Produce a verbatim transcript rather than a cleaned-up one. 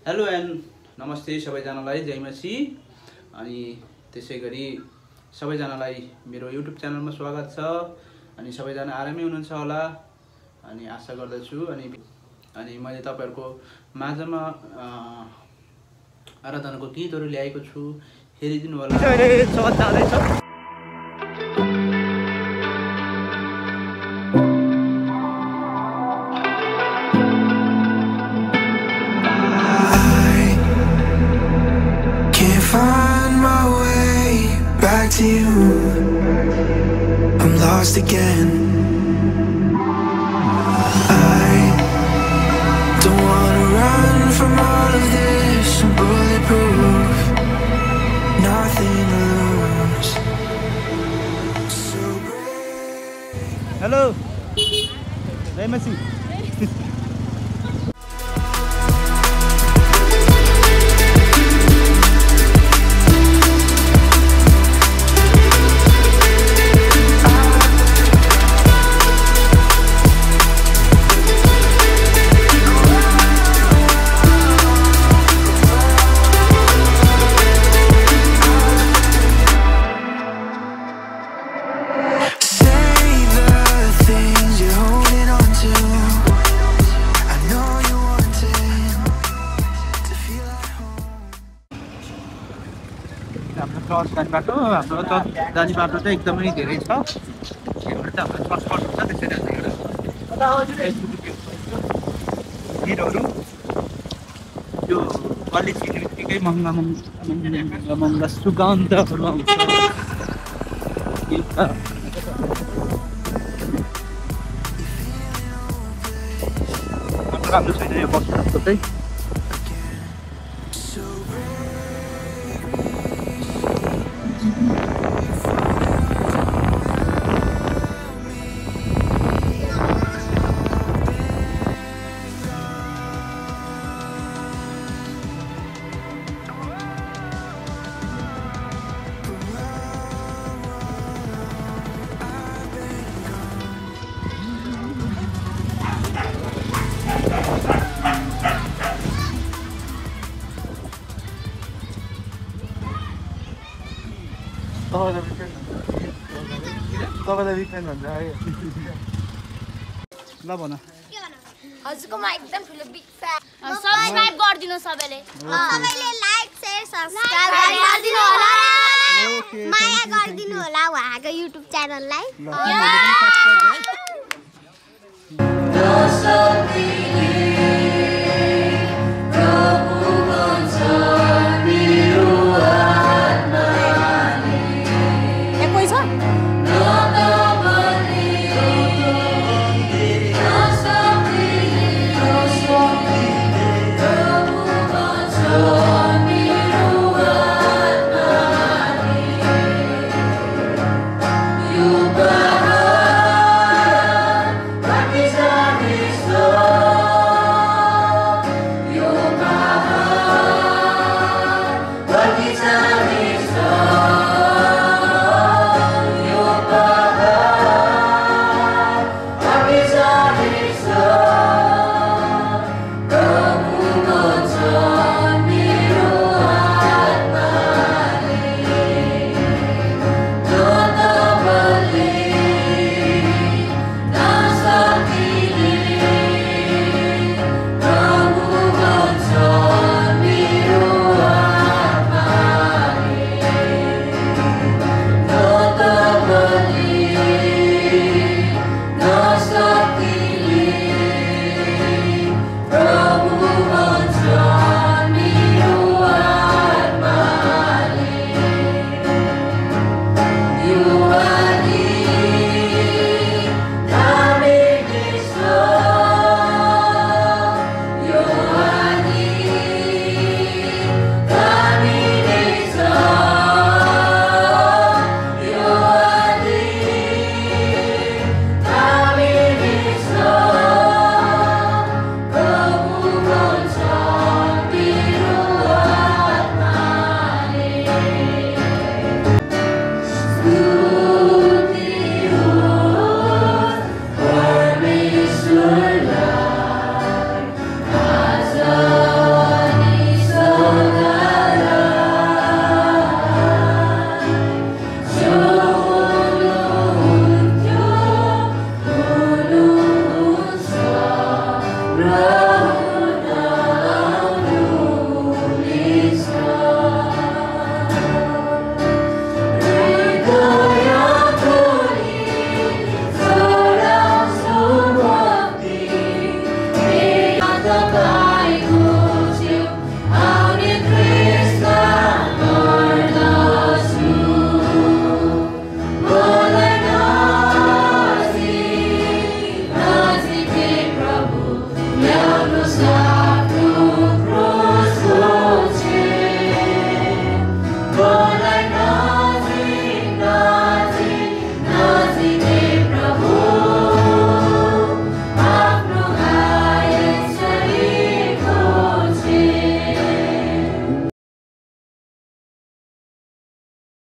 Hello and नमस्ते सबैजनालाई जय मसी। अनि त्यसैगरी सबैजनालाई मेरो युट्युब च्यानलमा स्वागत छ। अनि सबैजना आरामै हुनुहुन्छ होला अनि आशा गर्दछु। अनि अनि मैले तपाईहरुको माझमा आराधनाको गीतहरु ल्याएको छु, हेरिदिनु होला। Find my way back to you. I'm lost again. I don't wanna run from all of this. I'm bulletproof, nothing to lose. So brave. Hello, Jai Masi. Church जाने बाटो हाम्रो चर्च जाने बाटो चाहिँ एकदमै धेरै छ। एउटा चाहिँ हाम्रो चर्च पर्छ, त्यसैले गिरहरू यो गल्ली छिर्ने बित्तिकै महँगा महँगा महँगा सुगन्धहरू आउँछ। राम्रो छैन यो बस्नु चाहिँ। ल भन हजुरको म एकदम ठुलो बिग फ्यान। सब्स्क्राइब गरिदिनु सबैले। सबैले लाइक शेयर सब्स्क्राइब गरिदिनु होला। माया गरिदिनु होला उहाँको युट्युब च्यानललाई।